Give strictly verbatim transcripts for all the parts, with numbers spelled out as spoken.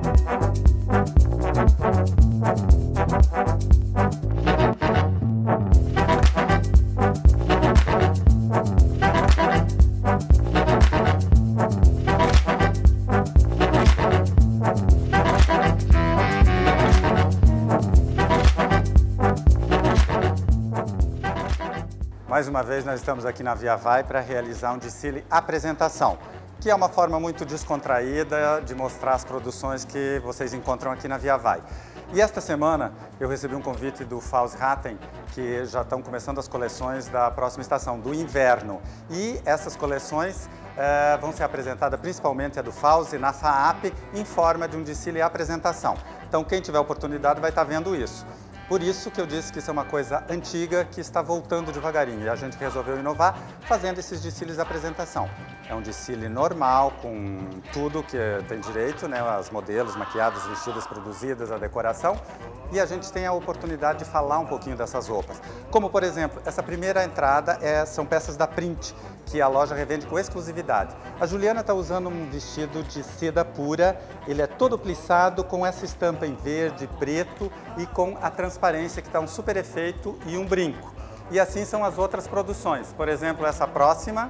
Mais uma vez nós estamos aqui na Via Vai para realizar um desfile apresentação, que é uma forma muito descontraída de mostrar as produções que vocês encontram aqui na Via Vai. E esta semana eu recebi um convite do Fauzi Hatem, que já estão começando as coleções da próxima estação, do inverno. E essas coleções eh, vão ser apresentadas, principalmente a do Fauzi, na FAAP, em forma de um desfile apresentação. Então quem tiver oportunidade vai estar vendo isso. Por isso que eu disse que isso é uma coisa antiga que está voltando devagarinho e a gente resolveu inovar fazendo esses desfiles de apresentação. É um desfile normal, com tudo que tem direito, né? As modelos, maquiados, vestidas, produzidas, a decoração. E a gente tem a oportunidade de falar um pouquinho dessas roupas. Como, por exemplo, essa primeira entrada é, são peças da Print, que a loja revende com exclusividade. A Juliana está usando um vestido de seda pura, ele é todo plissado com essa estampa em verde, preto e com a transparência que dá um super efeito e um brinco. E assim são as outras produções. Por exemplo, essa próxima,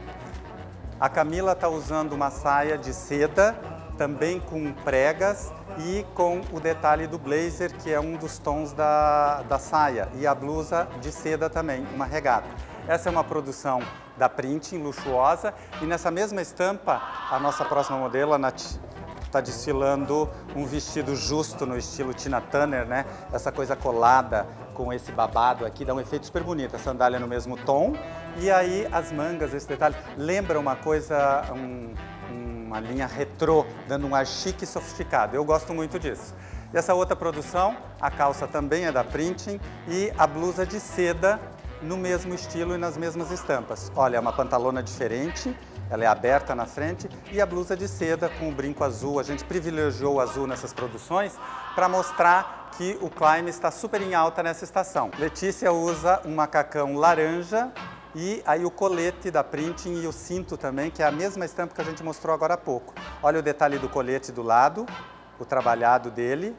a Camila está usando uma saia de seda, também com pregas e com o detalhe do blazer, que é um dos tons da, da saia, e a blusa de seda também, uma regata. Essa é uma produção da Printing, luxuosa, e nessa mesma estampa, a nossa próxima modelo, a Nath, está desfilando um vestido justo no estilo Tina Turner, né? Essa coisa colada com esse babado aqui, dá um efeito super bonito. A sandália no mesmo tom, e aí as mangas, esse detalhe, lembra uma coisa, um, uma linha retrô, dando um ar chique e sofisticado. Eu gosto muito disso. E essa outra produção, a calça também é da Printing, e a blusa de seda, no mesmo estilo e nas mesmas estampas. Olha, é uma pantalona diferente, ela é aberta na frente, e a blusa de seda com o brinco azul. A gente privilegiou o azul nessas produções para mostrar que o Climb está super em alta nessa estação. Letícia usa um macacão laranja e aí o colete da Printing e o cinto também, que é a mesma estampa que a gente mostrou agora há pouco. Olha o detalhe do colete do lado, o trabalhado dele.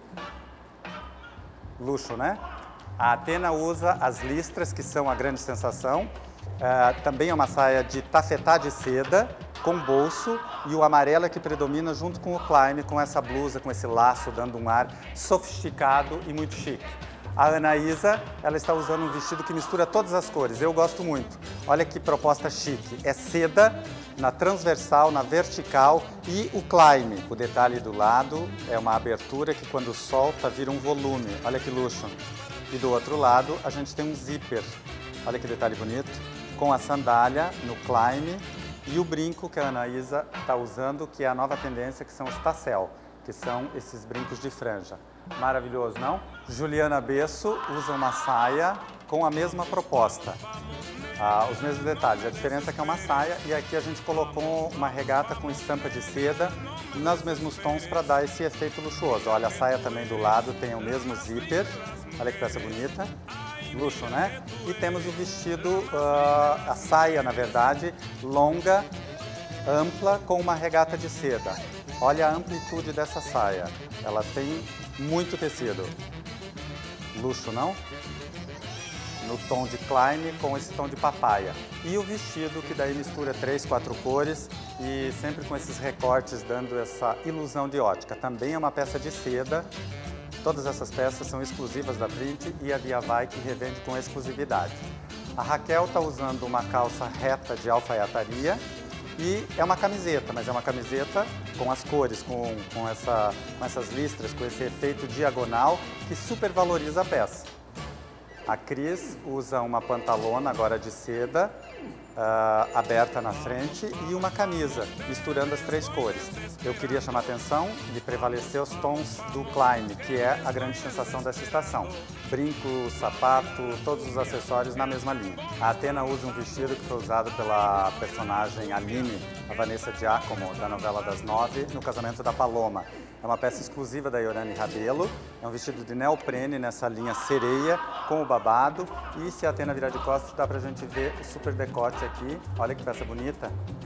Luxo, né? A Atena usa as listras, que são a grande sensação. Uh, também é uma saia de tafetá de seda, com bolso, e o amarelo é que predomina junto com o Climb, com essa blusa, com esse laço, dando um ar sofisticado e muito chique. A Anaísa, ela está usando um vestido que mistura todas as cores, eu gosto muito. Olha que proposta chique, é seda na transversal, na vertical, e o Climb. O detalhe do lado é uma abertura que quando solta vira um volume, olha que luxo. E do outro lado a gente tem um zíper, olha que detalhe bonito, com a sandália no Climb e o brinco que a Anaísa está usando, que é a nova tendência, que são os tassel, que são esses brincos de franja. Maravilhoso, não? Juliana Besso usa uma saia com a mesma proposta, ah, os mesmos detalhes. A diferença é que é uma saia e aqui a gente colocou uma regata com estampa de seda nos mesmos tons para dar esse efeito luxuoso. Olha, a saia também do lado tem o mesmo zíper, olha que peça bonita. Luxo, né? E temos o vestido, uh, a saia, na verdade, longa, ampla, com uma regata de seda. Olha a amplitude dessa saia. Ela tem muito tecido. Luxo, não? No tom de Climb com esse tom de papaya. E o vestido, que daí mistura três, quatro cores e sempre com esses recortes dando essa ilusão de ótica. Também é uma peça de seda. Todas essas peças são exclusivas da Print e a Via Vai que revende com exclusividade. A Raquel está usando uma calça reta de alfaiataria e é uma camiseta, mas é uma camiseta com as cores, com, com, essa, com essas listras, com esse efeito diagonal que super valoriza a peça. A Cris usa uma pantalona agora de seda, uh, aberta na frente, e uma camisa, misturando as três cores. Eu queria chamar a atenção de prevalecer os tons do Climb, que é a grande sensação dessa estação. Brinco, sapato, todos os acessórios na mesma linha. A Atena usa um vestido que foi usado pela personagem Aline, a Vanessa Giacomo, da novela das nove, no casamento da Paloma. É uma peça exclusiva da Yorane Rabelo, é um vestido de neoprene nessa linha sereia, com o babado, e se a Atena virar de costas dá pra gente ver o super decote aqui, olha que peça bonita.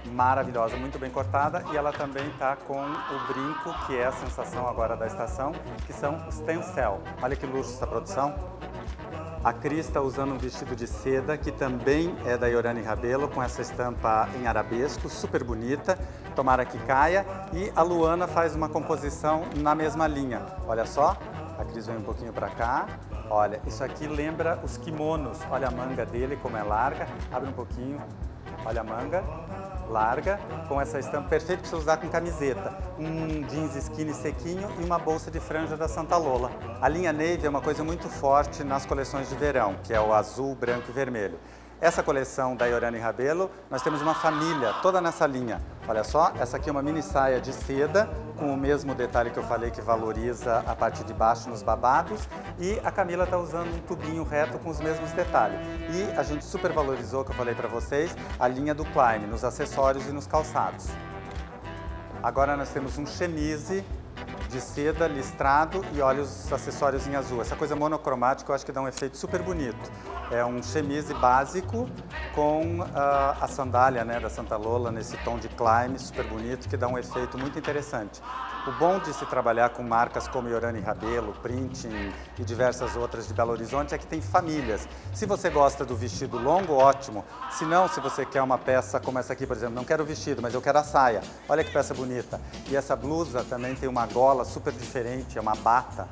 maravilhosa, muito bem cortada, e ela também está com o brinco, que é a sensação agora da estação, que são os tencel. Olha que luxo essa produção. A Cris está usando um vestido de seda, que também é da Yorani Rabelo, com essa estampa em arabesco, super bonita, tomara que caia. E a Luana faz uma composição na mesma linha. Olha só, a Cris vem um pouquinho para cá. Olha, isso aqui lembra os kimonos. Olha a manga dele, como é larga. Abre um pouquinho. Olha a manga. Larga, com essa estampa perfeita para você usar com camiseta, um jeans skinny sequinho e uma bolsa de franja da Santa Lola. A linha Navy é uma coisa muito forte nas coleções de verão, que é o azul, branco e vermelho. Essa coleção da Yorani Rabelo, nós temos uma família toda nessa linha. Olha só, essa aqui é uma mini saia de seda, com o mesmo detalhe que eu falei que valoriza a parte de baixo nos babados. E a Camila está usando um tubinho reto com os mesmos detalhes. E a gente super valorizou, que eu falei para vocês, a linha do Klein, nos acessórios e nos calçados. Agora nós temos um chemise de seda listrado e olha os acessórios em azul. Essa coisa monocromática eu acho que dá um efeito super bonito. É um chemise básico com uh, a sandália, né, da Santa Lola nesse tom de climb super bonito que dá um efeito muito interessante. O bom de se trabalhar com marcas como Yorani Rabelo, Printing e diversas outras de Belo Horizonte é que tem famílias. Se você gosta do vestido longo, ótimo. Se não, se você quer uma peça como essa aqui, por exemplo, não quero o vestido, mas eu quero a saia. Olha que peça bonita. E essa blusa também tem uma gola super diferente, é uma bata.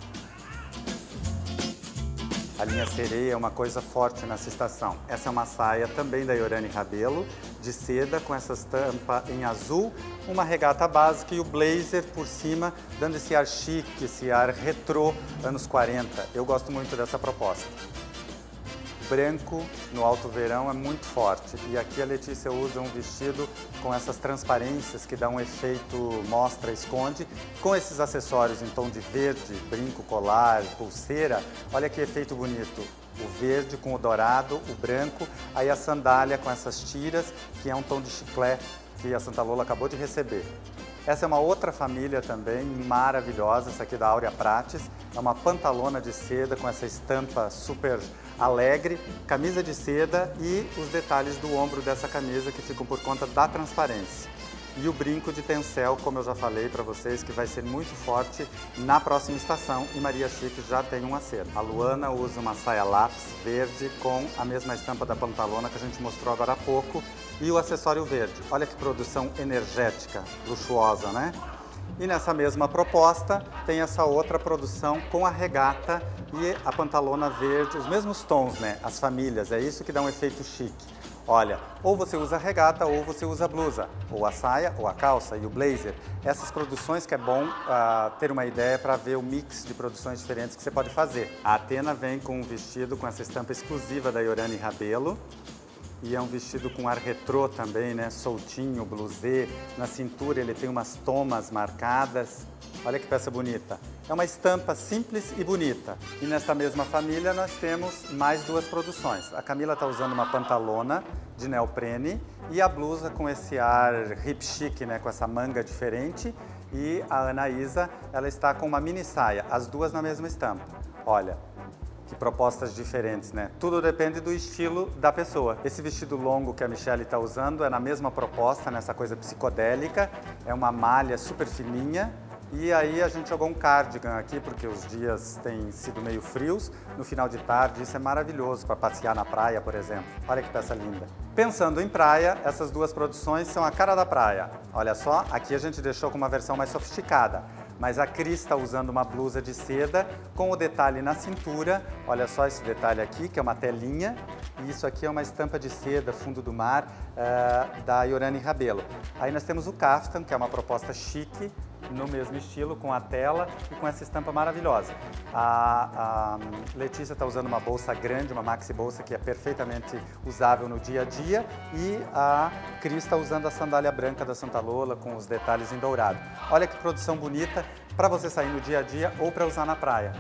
A linha sereia é uma coisa forte nessa estação. Essa é uma saia também da Yorani Rabelo, de seda, com essa estampa em azul, uma regata básica e o blazer por cima, dando esse ar chique, esse ar retrô, anos quarenta. Eu gosto muito dessa proposta. Branco no alto verão é muito forte e aqui a Letícia usa um vestido com essas transparências que dá um efeito mostra, esconde, com esses acessórios em tom de verde, brinco, colar, pulseira. Olha que efeito bonito, o verde com o dourado, o branco, aí a sandália com essas tiras, que é um tom de chiclete que a Santa Lola acabou de receber. Essa é uma outra família também maravilhosa, essa aqui da Áurea Prates. É uma pantalona de seda com essa estampa super alegre, camisa de seda e os detalhes do ombro dessa camisa que ficam por conta da transparência. E o brinco de tencel, como eu já falei para vocês, que vai ser muito forte na próxima estação e Maria Chique já tem um acerto. A Luana usa uma saia lápis verde com a mesma estampa da pantalona que a gente mostrou agora há pouco e o acessório verde. Olha que produção energética, luxuosa, né? E nessa mesma proposta tem essa outra produção com a regata e a pantalona verde, os mesmos tons, né? As famílias, é isso que dá um efeito chique. Olha, ou você usa a regata ou você usa a blusa, ou a saia, ou a calça e o blazer. Essas produções que é bom uh, ter uma ideia para ver o mix de produções diferentes que você pode fazer. A Atena vem com um vestido com essa estampa exclusiva da Yorani Rabelo. E é um vestido com ar retrô também, né? Soltinho, blusê. Na cintura ele tem umas tomas marcadas. Olha que peça bonita. É uma estampa simples e bonita. E nesta mesma família nós temos mais duas produções. A Camila está usando uma pantalona de neoprene e a blusa com esse ar hip chic, né? Com essa manga diferente. E a Anaísa, ela está com uma mini saia, as duas na mesma estampa. Olha. Que propostas diferentes, né? Tudo depende do estilo da pessoa. Esse vestido longo que a Michelle está usando é na mesma proposta, nessa coisa psicodélica. É uma malha super fininha. E aí a gente jogou um cardigan aqui, porque os dias têm sido meio frios. No final de tarde, isso é maravilhoso para passear na praia, por exemplo. Olha que peça linda. Pensando em praia, essas duas produções são a cara da praia. Olha só, aqui a gente deixou com uma versão mais sofisticada. Mas a Cris está usando uma blusa de seda com o detalhe na cintura. Olha só esse detalhe aqui, que é uma telinha. E isso aqui é uma estampa de seda, fundo do mar, uh, da Yorani Rabelo. Aí nós temos o kaftan, que é uma proposta chique, no mesmo estilo, com a tela e com essa estampa maravilhosa. A, a Letícia está usando uma bolsa grande, uma maxi bolsa que é perfeitamente usável no dia a dia. E a Cris está usando a sandália branca da Santa Lola com os detalhes em dourado. Olha que produção bonita para você sair no dia a dia ou para usar na praia.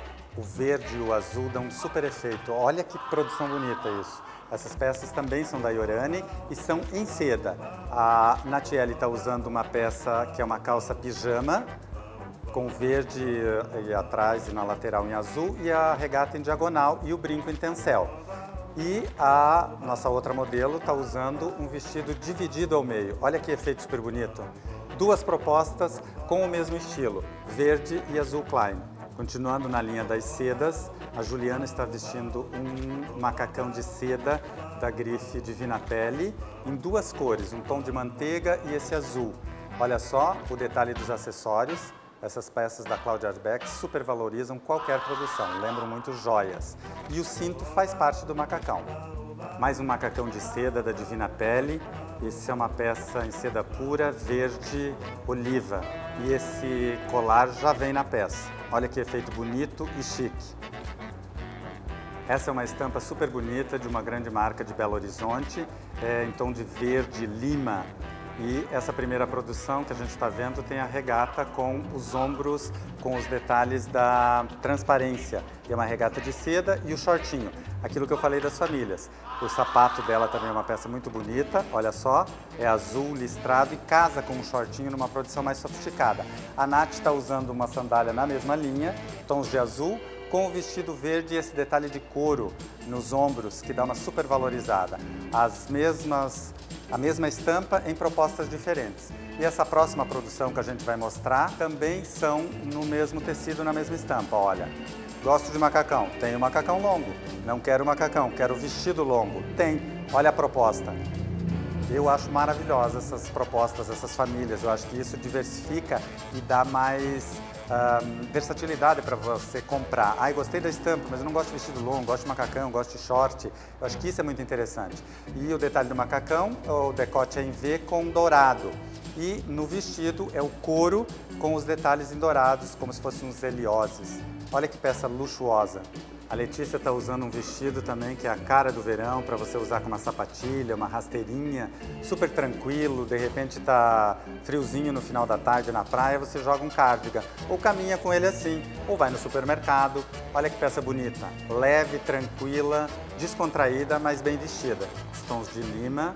O verde e o azul dão um super efeito. Olha que produção bonita isso. Essas peças também são da Yorani e são em seda. A Natiele está usando uma peça que é uma calça pijama, com verde e atrás e na lateral em azul, e a regata em diagonal e o brinco em tencel. E a nossa outra modelo está usando um vestido dividido ao meio. Olha que efeito super bonito. Duas propostas com o mesmo estilo, verde e azul Klein. Continuando na linha das sedas, a Juliana está vestindo um macacão de seda da grife Divina Pele em duas cores, um tom de manteiga e esse azul. Olha só o detalhe dos acessórios. Essas peças da Cláudia Arbeck super valorizam qualquer produção, lembram muito joias. E o cinto faz parte do macacão. Mais um macacão de seda da Divina Pele. Esse é uma peça em seda pura, verde, oliva. E esse colar já vem na peça. Olha que efeito bonito e chique. Essa é uma estampa super bonita de uma grande marca de Belo Horizonte, é, em tom de verde lima. E essa primeira produção que a gente está vendo tem a regata com os ombros, com os detalhes da transparência. E é uma regata de seda e o shortinho, aquilo que eu falei das famílias. O sapato dela também é uma peça muito bonita, olha só, é azul listrado e casa com um shortinho numa produção mais sofisticada. A Nath está usando uma sandália na mesma linha, tons de azul, com o vestido verde e esse detalhe de couro nos ombros, que dá uma super valorizada. As mesmas, a mesma estampa em propostas diferentes. E essa próxima produção que a gente vai mostrar também são no mesmo tecido, na mesma estampa, olha. Gosto de macacão? Tenho macacão longo. Não quero macacão, quero vestido longo. Tem. Olha a proposta. Eu acho maravilhosas essas propostas, essas famílias. Eu acho que isso diversifica e dá mais uh, versatilidade para você comprar. Ai, gostei da estampa, mas eu não gosto de vestido longo, gosto de macacão, gosto de short. Eu acho que isso é muito interessante. E o detalhe do macacão, o decote é em V com dourado. E no vestido é o couro com os detalhes em dourados, como se fossem uns helioses. Olha que peça luxuosa. A Letícia está usando um vestido também que é a cara do verão, para você usar com uma sapatilha, uma rasteirinha, super tranquilo, de repente está friozinho no final da tarde na praia, você joga um cardigan, ou caminha com ele assim, ou vai no supermercado. Olha que peça bonita, leve, tranquila, descontraída, mas bem vestida. Os tons de lima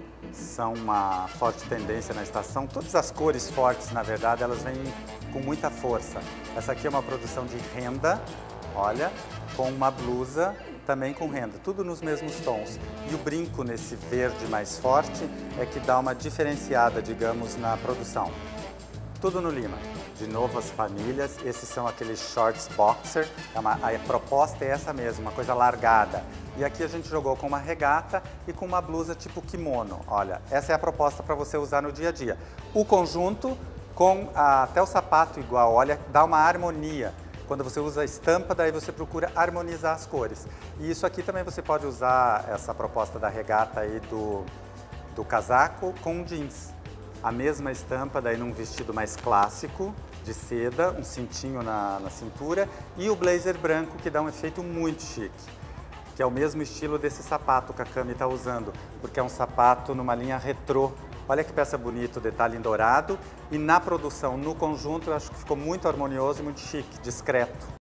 são uma forte tendência na estação. Todas as cores fortes, na verdade, elas vêm com muita força. Essa aqui é uma produção de renda, olha, com uma blusa também com renda, tudo nos mesmos tons. E o brinco nesse verde mais forte é que dá uma diferenciada, digamos, na produção. Tudo no lima. De novo as famílias, esses são aqueles shorts boxer, é uma, a proposta é essa mesmo, uma coisa largada. E aqui a gente jogou com uma regata e com uma blusa tipo kimono. Olha, essa é a proposta para você usar no dia a dia. O conjunto com a, até o sapato igual, olha, dá uma harmonia. Quando você usa a estampa, daí você procura harmonizar as cores. E isso aqui também você pode usar essa proposta da regata aí do, do casaco com jeans. A mesma estampa daí num vestido mais clássico, de seda, um cintinho na, na cintura e o blazer branco que dá um efeito muito chique. Que é o mesmo estilo desse sapato que a Cami está usando, porque é um sapato numa linha retrô. Olha que peça bonita, o detalhe em dourado. E na produção, no conjunto, eu acho que ficou muito harmonioso e muito chique, discreto.